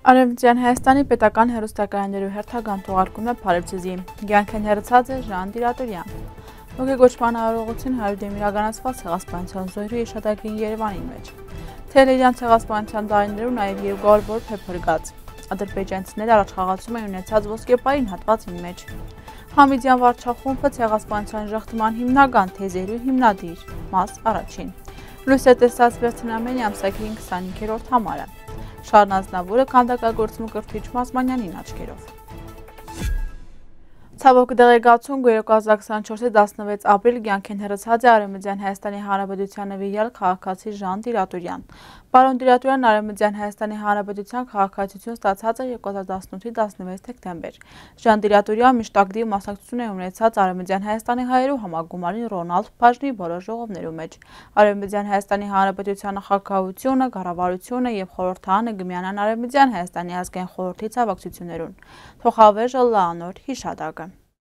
Արևմտյան Հայաստանի պետական հեռուստակայաններու հերթական թողարկումն է Փարեվցեզի։ Գյանքեն հեռացած է Ժան Տիրատորյան։ Ոգեգոճման արարողություն 100 դեմ իրականացված ցեղասպանության զոհերի հիշատակին Երևանի մեջ։ Թելերյան ցեղասպանության տարիներում նաև երկու փեփրկած։ Ադրբեջանցիները առաջխաղացում են ունեցած ոսկեպային հատվածին մեջ։ Համիդյան վարչախումբը ցեղասպանության ժխտման հիմնական թեզերու հիմնադիր, մաս առաջին։ Լույս է տեսած վերցնամենի ամսագրի 25-րդ համարը։ Շարնազնավուրը քանդակագործում կրթիչ Մազմանյանին աչքերով։ Ցավոք դեղեկացում 2024-ի 16 ապրիլ Գյանքեն հեռացած է Արևմտյան Հայաստանի Հանրապետության նվիրյալ քաղաքացի Ժան Տիրատորյան։ Պարոն Տիրատորյանն Արևմտյան Հայաստանի Հանրապետության քաղաքացիություն ստացած է 2018-ի 16 դեկտեմբեր։ Ժան Տիրատորյան միշտ ակտիվ մասնակցություն է ունեցած Արևմտյան Հայաստանի հայերու համագումարին Ռոնալդ բաժնի բոլոր ժողովներու մեջ։ Արևմտյան Հայաստանի Հանրապետության նախագահությունը, կառավարությունը եւ խորհրդարանը գմյանան Արևմտյան Հայաստանի ազգային խորհրդի ցավակցություններուն։ Թողավեժը լանոր հիշադակը։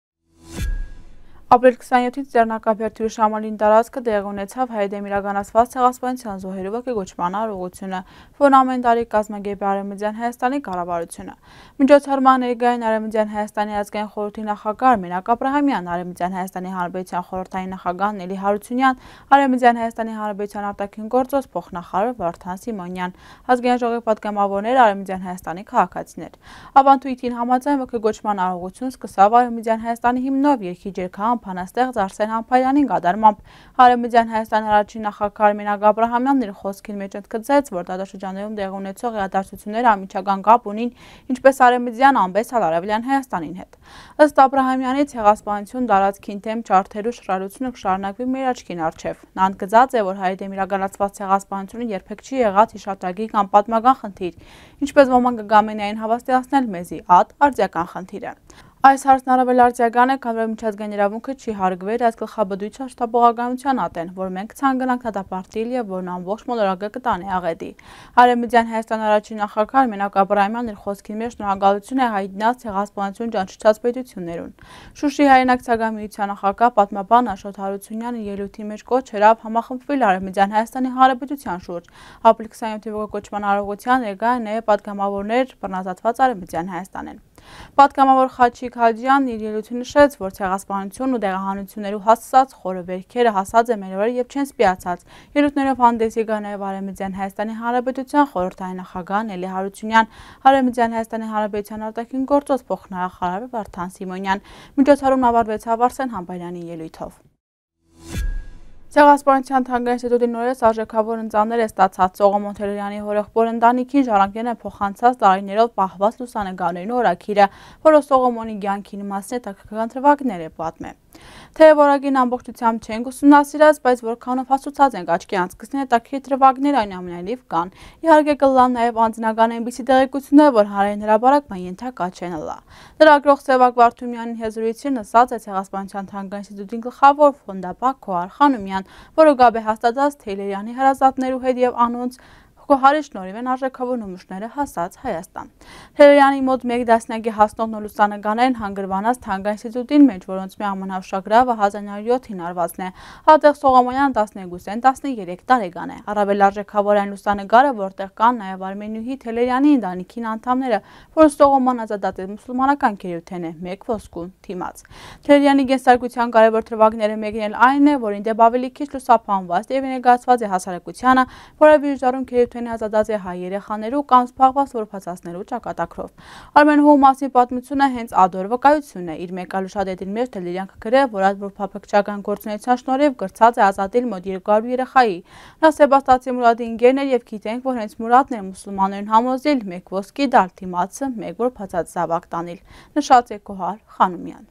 Ապրիլ 27-ից Ձեռնակաբերդի հուշամալին տարածքը տեղի ունեցավ հայդեմ իրականացված ցեղասպանության զոհերի ոգեգոճման արարողությունը, որն ամեն տարի կազմակերպի Արևմտյան Հայաստանի կառավարությունը։ Միջոցառման ներկային Արևմտյան Հայաստանի ազգային խորհրդի նախագահ Մենակ Աբրահամյան, Արևմտյան Հայաստանի Հանրապետության խորհրդային նախագահ Նելի Հարությունյան, Արևմտյան Հայաստանի Հանրապետության արտաքին գործոս փոխնախարար Վարդան Սիմոնյան, ազգային ժողովի պատգամավորներ, Արևմտյան Հայաստանի քաղաքացիներ։ Ավանդույթին համաձայն ոգեգոճման արարողությունը սկսավ Արևմտյան Հայաստանի հիմնով երգիջերքահան Փանաստեղծ Արսեն Համբալյանի կատարմամբ։ Արևմտյան Հայաստանի առաջին նախագահ Մենակ Աբրահամյանն իր խոսքին մեջ ընդգծեց, որ դարաշրջաններում տեղի ունեցող իրադարձությունները անմիջական կապ ունին ինչպես Արևմտյան, այնպես էլ Արևելյան Հայաստանի հետ։ Ըստ Աբրահամյանի ցեղասպանություն տարածքին թեմ չարթերու շռայլությունը կշարունակվի մեր աչքին առջև։ Նա ընդգծած է, որ հայդեմ իրականացված ցեղասպանությունը երբեք չի եղած հիշատակի կամ պատմական խնդիր, ինչպես ոմանք կգամենային հավաստիացնել մեզի, արձիական խնդիր է։ Այս հարցն առավել արձիական է, քանի որ միջազգային իրավունքը չի հարգվեր այս գլխաբդույթ աշխատողականության ատեն, որ մենք ցանկանանք դատապարտել եւ որն ամբողջ մոլորակը կտանի աղետի։ Արևմտյան Հայաստան առաջին նախագահ Մենակ Աբրահամյանն իր խոսքին մեջ շնորհակալություն է հայտնած ցեղասպանություն ճանաչած պետություններուն։ Շուշի հայրենակ ցեղամիության նախագահ պատմաբան Աշոտ Հարությունյանը ելույթի մեջ կոչ հրավ համախմբվել Արևմտյան Հայաստանի Հանրապետության շուրջ։ Ապրիլ 27-ի ոգեգոճման արարողության ներկա են նաև պատգամավորներ բռնազատված Արևմտյան Հայաստանին։ Պատգամավոր Խաչիկ Հաջյանն իր ելույթում նշեց, որ ցեղասպանությունն ու դեղահանություններու հասցած խորը վերքերը հասած է մեր օրը եւ չեն սպիացած։ Ելույթներով հանդես եկա նաեւ Արևմտյան Հայաստանի Հանրապետության խորհրդային նախագահ Նելի Հարությունյան, Արևմտյան Հայաստանի Հանրապետության արտաքին գործոս փոխնախարար Վարդան Սիմոնյան։ Միջոցառումն ավարտվեցավ Արսեն Համբալյանի ելույթով։ Ցեղասպանության թանգարան ինստիտուտի նորից արժեքավոր ընծաներ է ստացած Սողոմոն Թելերյանի հորեղբոր ընտանիքին ժառանգել են փոխանցած տարիներով պահված լուսանկարներն օրագիրը, որը Սողոմոնի կյանքին մասին հետաքրքրական թվակներ է պատմել։ Թե որակին ամբողջությամբ չենք ուսումնասիրած, բայց որքանով հասուցած ենք աչքի անցկացնել հետաքրքիր թվակներ այնուամենայնիվ կան։ Իհարկե կլան նաև անձնական այնպիսի տեղեկություններ, որ հանրային հրապարակման ենթակա չեն լա։ Լրագրող Սևակ Վարդումյանի հեզրույթին ասած է ցեղասպանության թանգարան ինստիտուտի գլխավոր ֆոնդապակ Քոհար Խանոմյան, որը գաբ է հաստատած Թելերյանի հրազատներու հետ եւ անոնց Կոհարի շնորհիվ են արժեքավոր նմուշները հասած Հայաստան։ Թելերյանի մոտ 1 դասնյակի հասնող նոր լուսանկարներն հանգրվանած թանգարան ինստիտուտին մեջ, որոնց մի ամենաշագրավը 1907-ին արվածն է։ Հատեղ Սողոմոնյան 12-ին 13 տարեկան է։ Առավել արժեքավոր այն լուսանկարը, որտեղ կան նաև Արմենուհի Թելերյանի ընտանիքին անդամները, որը Սողոմոն ազատած է մուսուլմանական քերութեն է, 1 ոսկուն թիմած։ Թելերյանի գենսարկության կարևոր թվակները մեկն էլ այն է, որին դեպ ավելի քիչ լուսափանված եւ ներկայացված է հասարակությանը, որը վիճարում քերութեն ազատած է հայ երեխաներու կամ զբաղված որբացածներու ճակատագրով։ Արմենուհու մասին պատմությունը հենց ադոր վկայությունն է։ Իր մեկ այլ ուշադետին մեջ Թելերյան կգրե, որ այդ որբափակչական գործունեության շնորհիվ գրծած է ազատել մոտ 200 երեխայի։ Նա Սեբաստացի Մուրադի ընկերն էր եւ գիտենք, որ հենց Մուրադն էր մուսուլմաններին համոզել 1 ոսկի դալ թիմացը 1 որբացած զավակ տանել, նշած է Քոհար Խանոմյան։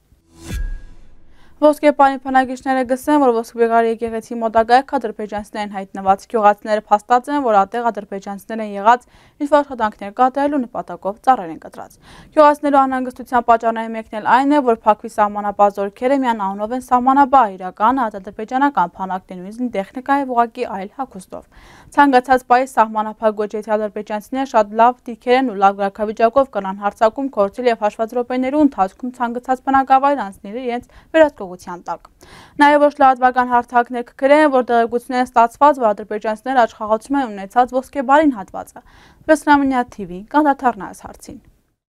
Ոսկեպանի բնակիչները գսեն, որ ոսկեբեղարի եկեղեցի մոտակայ ադրբեջանցիներ են հայտնված։ Գյուղացիները փաստած են, որ ատեղ ադրբեջանցիներ են եղած ինչ աշխատանքներ կատարելու նպատակով ծառեր են կտրած։ Գյուղացիներու անհանգստության պատճառներից մեկն էլ այն է, որ Փակվի սահմանապահ զորքերը միան անունով են սահմանապահ իրական ադրբեջանական բանակներու տեխնիկա եւ ուղղակի այլ հագուստով։ Ցանկացած պահի սահմանապահ գոչեցի ադրբեջանցիները շատ լավ դիրքեր են ու լավ գրաքավիճակով կրան հարձակում կորցել եւ հաշված րոպեներու ընթացքում ցանկացած բնակավայր անցնել իրենց վերահսկողության հաջողության տակ։ Նաև ոչ լրատվական հարթակներ կգրեն, որ տեղեկություններ են ստացված, որ ադրբեջանցիները աշխատում են ունեցած ոսկեբարին հատվածը։ Վեսնամինյա TV կանդադառնա այս հարցին։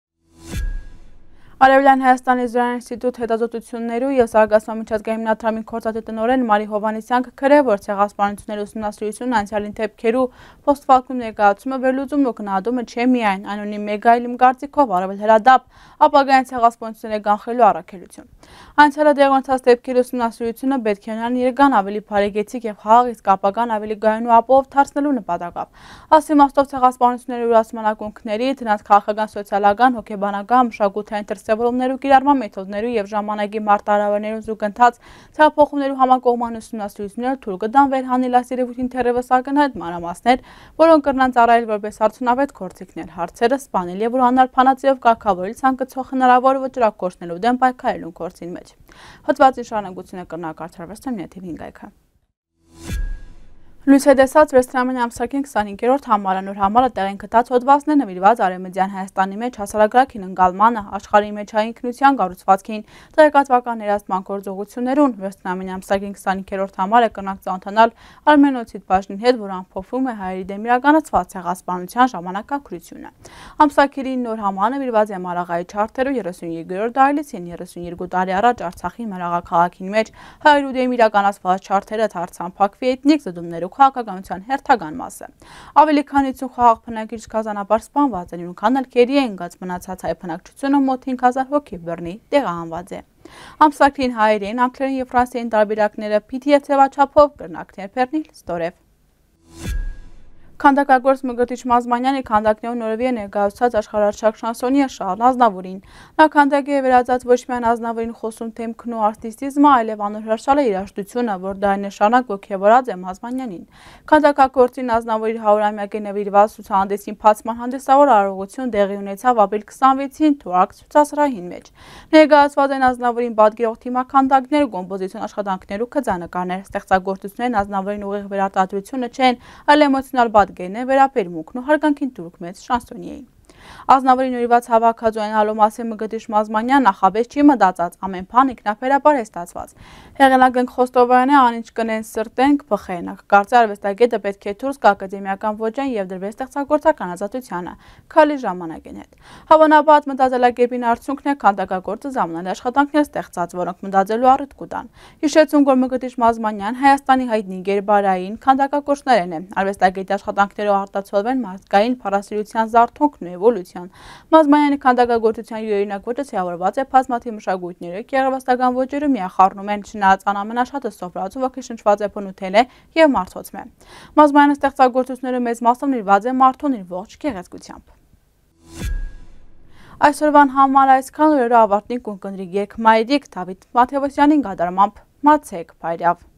Արևելյան Հայաստանի Զորային ինստիտուտ հետազոտություններու եւ զարգացման միջազգային հիմնադրամի գործադի տնօրեն Մարի Հովհաննիսյան կգրե, որ ցեղասպանությունների ուսումնասիրությունն անցյալին դեպքերու փոստվակում ներկայացումը վերլուծումն ու գնահատումը չէ միայն անոնիմ մեկ այլ կարծիքով առավել հրադապ, ապագային ցեղասպանությունները կանխելու առաքելություն։ Անցյալը դեղի ունեցած դեպքերի ուսումնասիրությունը պետք է ունենան իրական ավելի բարեգեցիկ եւ խաղաղ, իսկ ապագան ավելի գայուն ու ապահով դարձնելու նպատակով։ Ասի իմաստով ցեղասպանությունների ուրացման ակունքների, դրանց քաղաքական, սոցիալական, հոգեբանական, մշակութային դրսևորումներու, կիրառման մեթոդներու եւ ժամանակի մարտահրավերներու զուգընթաց ցեղափոխումներու համակողման ուսումնասիրությունները թույլ կտան վերհանել այս երևույթին թերևս ակնհայտ մանրամասներ, որոնք կրնան ծառայել որպես արդյունավետ գործիքներ, հարցերը սպանել եւ ուրհանալ փանացիով կարգավորել ցանկացող հնարավոր վճռակ կորցնելու դեմ պայքարելու գործին մեջ։ Հոդվածի շարունակությունը կրնակարդարվեց թեմնյաթիվ 5 այգը։ Լույս է տեսած Վեստրամենի ամսակին 25-րդ համարը նոր համարը տեղին գտած հոդվածն է նվիրված Արևմտյան Հայաստանի մեջ հասարակագրական ընկալմանը, աշխարհի մեջային ինքնության կառուցվածքին, տեղեկատվական ներաստման գործողություններուն։ Վեստրամենի ամսակին 25-րդ համարը կրնակ ծանոթանալ Արմենոցիդ բաժնի հետ, որ ամփոփում է հայերի դեմ իրականացված ցեղասպանության ժամանակագրությունը։ Ամսակիրի նոր համարը նվիրված է Մարաղայի չարթերու 32-րդ դարից 32 տարի առաջ Արցախի մերաղաքաղաքին մեջ հայերու դեմ իրականացված չարթերը դարձան էթնիկ զդումներու քաղաքականության հերթական մասը։ Ավելի քան 50 խաղաղ բնակիչ գազանաբար սպանված են, քան էլ քերի են գած մնացած հայ բնակչությունը մոտ 5000 հոգի բռնի տեղահանված է։ Ամսակրին հայերեն, անգլերեն եւ ֆրանսերեն տարբերակները PDF ձևաչափով կրնակներ բեռնել ստորև։ Քանդակագործ Մկրտիչ Մազմանյանի քանդակներու նորովի է ներկայացած աշխարհարչակ շանսոնիե Շարլ Ազնավուրին։ Նա քանդակի է վերածած ոչ միայն Ազնավուրին խոսուն թեմքն ու արտիստիզմը, այլև անոր հրաշալի երաժշտությունը, որ դարներ շարունակ ոգևորած է Մազմանյանին։ Քանդակագործին Ազնավուրի 100-ամյակի նվիրված ցուցահանդեսին բացման հանդեսավոր արարողություն տեղի ունեցավ ապրիլ 26-ին Թուրք ցուցասրահին մեջ։ Ներկայացված են Ազնավուրին պատկերող թիմաքանդակներ, կոմպոզիցիոն աշխատանքներ ու քծանկարներ։ Ստեղծագործություններն Ազնավուրին ուղիղ վերարտադրությունը չեն, այլ էմոցիոնալ պատկերն է վերապերմունքն ու հարգանքին տուրք մեծ շանսոնիեին։ Ազնավուրին նվիրված հավաքածոյն հալոմասի Մկրտիչ Մազմանյան նախապես չի մտածած, ամեն բան ինքնաբերաբար է ստացված։ Հեղինակն Խոստովայանը անինչ կնեն սրտենք բխեն, կարծի արվեստագետը պետք է դուրս գա ակադեմիական ոճեն եւ դրվի ստեղծագործական ազատությանը, քալի ժամանակին հետ։ Հավանաբար մտածելակերպին արդյունքն է քանդակագործը զամնալ աշխատանքներ ստեղծած, որոնք մտածելու առիթ կտան։ Հիշեցում, որ Մկրտիչ Մազմանյան Հայաստանի հայտնի գերբարային քանդակագործներն է, արվեստագետի աշխատանքներով արտացոլվեն մարդկային փառասիրության զարթոնքն ու էվոլյուցիան։ Մազմանյանի քանդակագործության յուրօրինակ ոճը ցեղավորված է բազմաթիվ մշակույթների, գեղարվեստական ոճերում միախառնում են չնայած ամենաշատը սոֆրած ու ոգեշնչված է փնութել է եւ մարդոցում է։ Մազմանյանի ստեղծագործությունները մեծ մասով նվիրված է մարդուն իր ողջ գեղեցկությամբ։ Այսօրվան համար այսքան, օրերը ավարտին կընկնի երգ Մայրիկ Դավիթ Մաթևոսյանին գդարմամբ մացեք Փայրյավ։